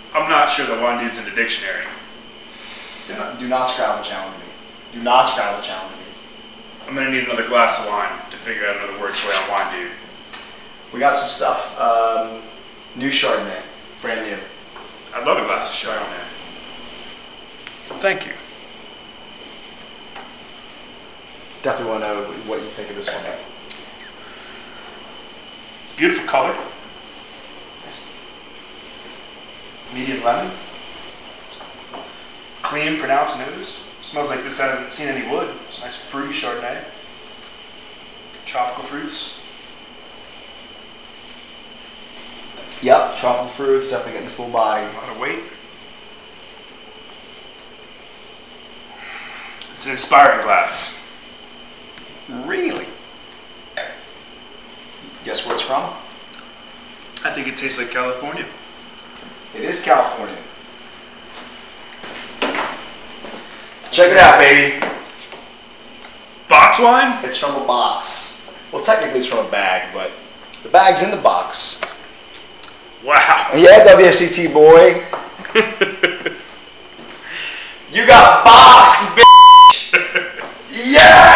I'm not sure that Wandude's in the dictionary. Do not Scrabble challenge me. Do not Scrabble challenge me. I'm gonna need another glass of wine to figure out another wordplay on Wandude. We got some stuff. New Chardonnay. Brand new. I'd love a glass of Chardonnay. Thank you. Definitely want to know what you think of this one. It's a beautiful color. Nice. Medium lemon. Clean, pronounced nose. Smells like this hasn't seen any wood. It's a nice fruity Chardonnay. Tropical fruits. Yep, tropical fruits, definitely getting the full body. A lot of weight. It's an inspiring glass. Really? Guess where it's from? I think it tastes like California. It is California. Check it out, baby. Box wine? It's from a box. Well, technically it's from a bag, but the bag's in the box. Wow. Yeah, WSCT boy. You got boxed, bitch. Yeah!